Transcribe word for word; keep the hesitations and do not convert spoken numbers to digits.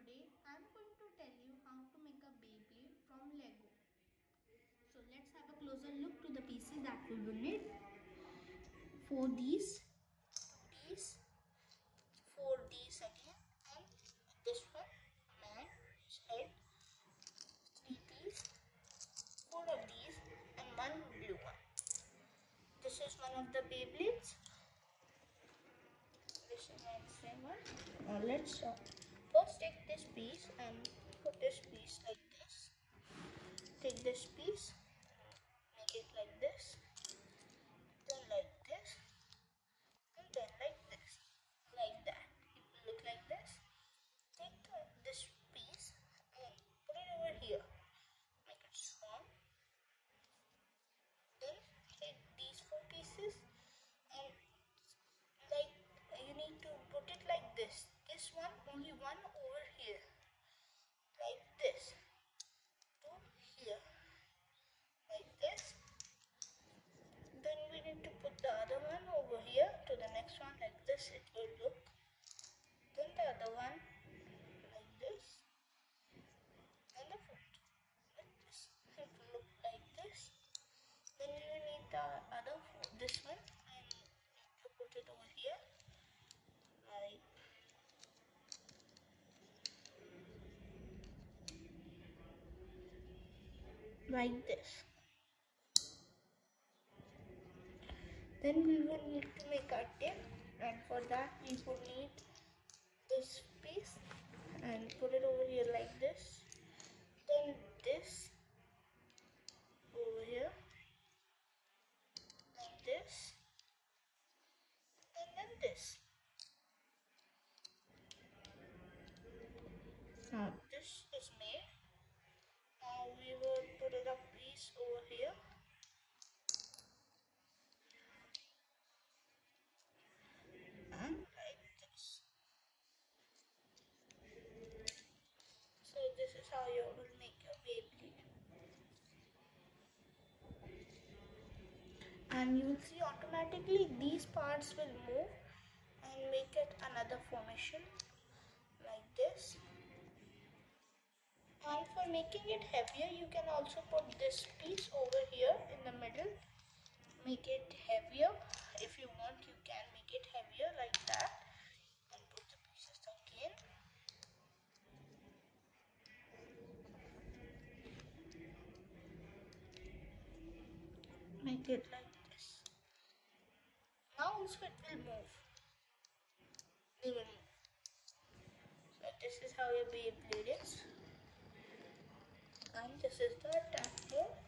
Today I am going to tell you how to make a Beyblade from Lego. So let's have a closer look to the pieces that we will need. For these, these, four these again, and this one, man, head, three piece, four of these, and one blue one. This is one of the Beyblades. This is my same one. Now let's start. First take this piece and put this piece like this. Take this piece, make it like this, then like this, and then like this, like that. It will look like this. Take uh, this piece and put it over here. Make it strong. Then take these four pieces and like you need to put it like this. This one, only one over here, like this, to here, like this. Then we need to put the other one over here to the next one, like this it will look. Then the other one, like this. And the foot, like this. It will look like this. Then we will need the other foot, this one, and to put it over here, like like this. Then we will need to make our tip, and for that we would need this piece and put it over here like this. Then this over here, like this, and then this. Now this is made. Now we will put it a piece over here. And like this. So this is how you will make your Beyblade. And you will see automatically these parts will move and make it another formation like this. And for making it heavier, you can also put this piece over here in the middle. Make it heavier. If you want, you can make it heavier like that. And put the pieces again. Make it like this. Now also it will move. They will move. So this is how your Beyblade is. And this is the attack mode.